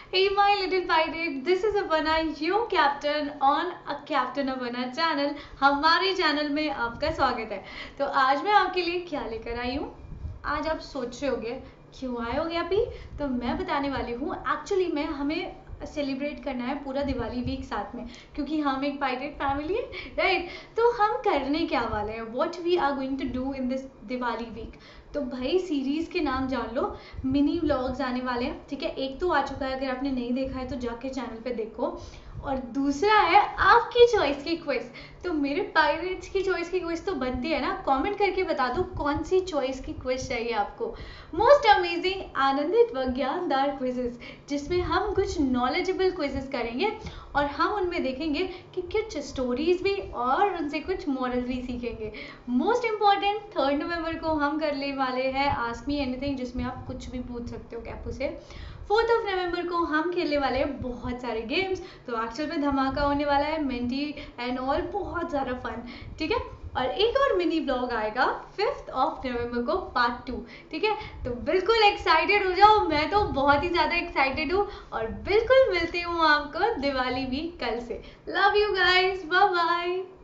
Hey my little pirate, this is Aparna, your captain on a Captain Aparna channel। हमारे channel में आपका स्वागत है। तो आज मैं आपके लिए क्या लेकर आई हूँ? आज आप सोच रहे होगे क्यों आए होगे अभी, तो मैं बताने वाली हूँ। एक्चुअली में हमें सेलिब्रेट करना है पूरा दिवाली वीक साथ में, क्योंकि हम एक पायरेट फैमिली है, राइट। तो हम करने क्या वाले हैं, what we are going to do in this Diwali week. तो भाई सीरीज के नाम जान लो, मिनी व्लॉग्स आने वाले हैं, ठीक है। एक तो आ चुका है, अगर आपने नहीं देखा है तो जाके चैनल पे देखो। और दूसरा है आपकी चॉइस की क्विज। तो मेरे पायरेट्स की चॉइस की क्विज तो बनती है ना, कमेंट करके बता दो कौन सी चॉइस की क्विज चाहिए आपको। मोस्ट अमेजिंग आनंदित व ज्ञानदार क्विजेस, जिसमें हम कुछ नॉलेजेबल क्विजेस करेंगे और हम उनमें देखेंगे कि कुछ स्टोरीज भी और उनसे कुछ मॉरल भी सीखेंगे। मोस्ट इम्पॉर्टेंट 3 नवंबर को हम करने वाले हैं आस्क मी एनीथिंग, जिसमें आप कुछ भी पूछ सकते हो कैपू से। 4 नवंबर को हम खेलने वाले हैं बहुत सारे गेम्स। तो एक्चुअल में धमाका होने वाला है, मेंटी एंड ऑल, बहुत ज़्यादा फन, ठीक है। और एक और मिनी ब्लॉग आएगा 5 नवंबर को पार्ट 2, ठीक है। तो बिल्कुल एक्साइटेड हो जाओ, मैं तो बहुत ही ज़्यादा एक्साइटेड हूँ। और बिल्कुल मिलती हूँ आपको दिवाली वीक कल से। Love you guys, bye bye.